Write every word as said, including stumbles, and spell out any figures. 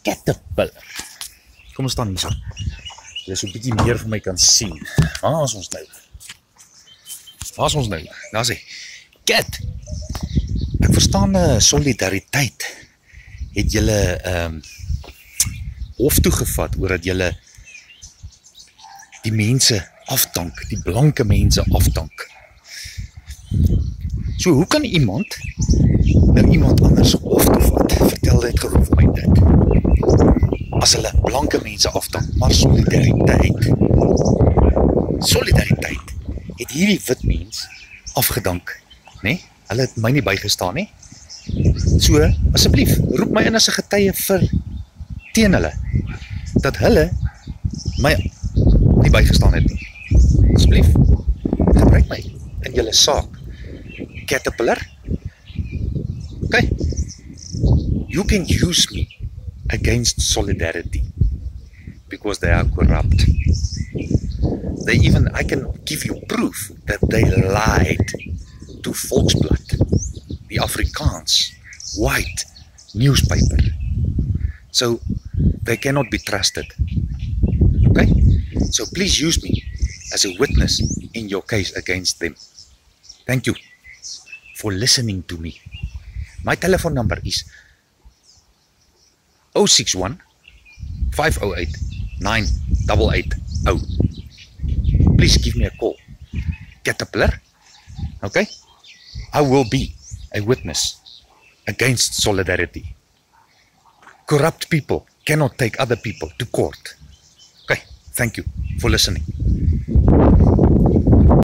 caterpillar. Kom ons staan hier so. Jy so 'n bietjie meer van my kan sien. Waar is ons nou? Waar is ons nou? Daar sê, cat. Ek verstaan uh, Solidariteit het julle um, hof toegevat oor dat julle die mense afdank, die blanke mense afdank. So hoe kan iemand nou iemand anders hof toevat? Vertel dit gou vir my dit. As hulle blanke mense afdank, maar Solidariteit, Solidariteit het hierdie wit mens afgedank, né? Hulle het my nie bygestaan nie. So, asseblief, roep my in as 'n getuie vir teen hulle, dat hulle my nie bygestaan het nie. Asseblief, gebruik my in julle saak. Caterpillar. Okay. You can use me against Solidarity because they are corrupt. They even, I can give you proof that they lied to Volksblad, the Afrikaans white newspaper. So they cannot be trusted. Okay? So please use me as a witness in your case against them. Thank you for listening to me. My telephone number is zero six one, five zero eight, nine eight eight zero. Please give me a call. Caterpillar. Okay? I will be a witness against Solidarity. Corrupt people cannot take other people to court. Okay, thank you for listening.